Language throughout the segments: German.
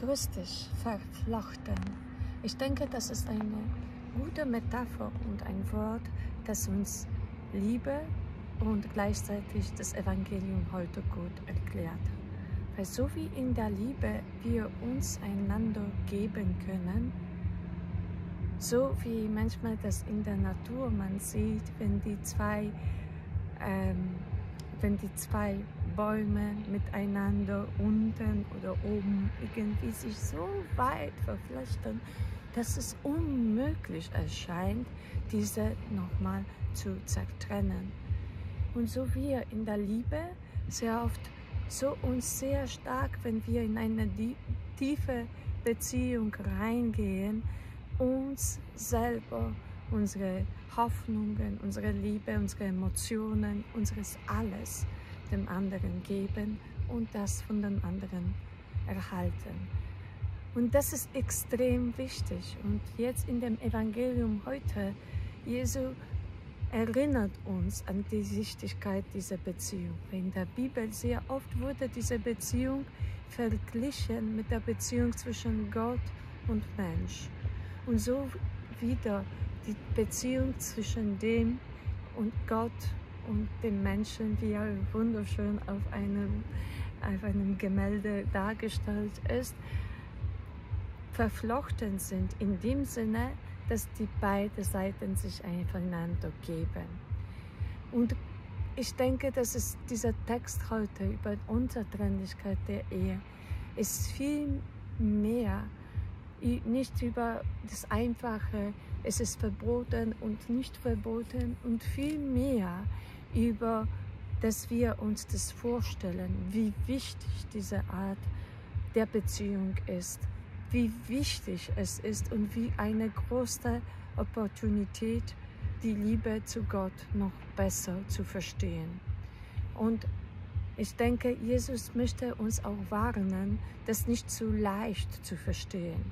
Grüß dich, verflochten. Ich denke, das ist eine gute Metapher und ein Wort, das uns Liebe und gleichzeitig das Evangelium heute gut erklärt. Weil so wie in der Liebe wir uns einander geben können, so wie manchmal das in der Natur man sieht, wenn die zwei Bäume miteinander unten oder oben irgendwie sich so weit verflechten, dass es unmöglich erscheint, diese nochmal zu zertrennen. Und so wir in der Liebe sehr oft so uns sehr stark, wenn wir in eine tiefe Beziehung reingehen, uns selber, unsere Hoffnungen, unsere Liebe, unsere Emotionen, unseres Alles dem anderen geben und das von dem anderen erhalten. Und das ist extrem wichtig. Und jetzt in dem Evangelium heute, Jesu erinnert uns an die Wichtigkeit dieser Beziehung. In der Bibel sehr oft wurde diese Beziehung verglichen mit der Beziehung zwischen Gott und Mensch. Und so wieder die Beziehung zwischen dem und Gott und dem Menschen, wie er wunderschön auf einem Gemälde dargestellt ist, verflochten sind in dem Sinne, dass die beiden Seiten sich aufeinander geben. Und ich denke, dass es dieser Text heute über Unzertrennlichkeit der Ehe ist viel mehr, nicht über das Einfache, es ist verboten und nicht verboten, und viel mehr über, dass wir uns das vorstellen, wie wichtig diese Art der Beziehung ist, wie wichtig es ist und wie eine große Opportunität, die Liebe zu Gott noch besser zu verstehen. Und ich denke, Jesus möchte uns auch warnen, das nicht zu leicht zu verstehen.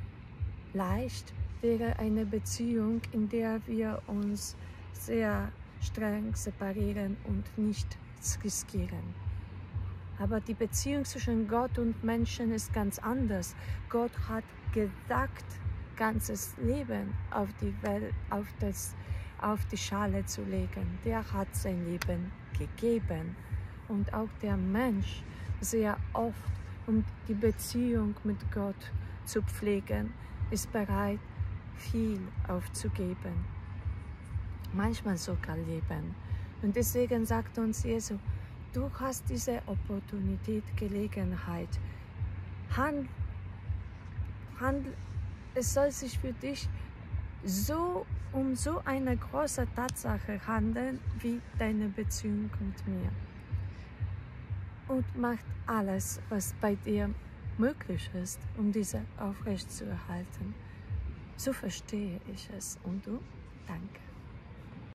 Leicht wäre eine Beziehung, in der wir uns sehr streng separieren und nicht riskieren. Aber die Beziehung zwischen Gott und Menschen ist ganz anders. Gott hat gedacht, ganzes Leben auf die Welt, auf die Schale zu legen. Der hat sein Leben gegeben. Und auch der Mensch sehr oft, um die Beziehung mit Gott zu pflegen, ist bereit, viel aufzugeben. Manchmal sogar Leben. Und deswegen sagt uns Jesus, du hast diese Opportunität, Gelegenheit. Es soll sich für dich um so eine große Tatsache handeln, wie deine Beziehung mit mir. Und macht alles, was bei dir möglich ist, um diese aufrechtzuerhalten. So verstehe ich es. Und du? Danke.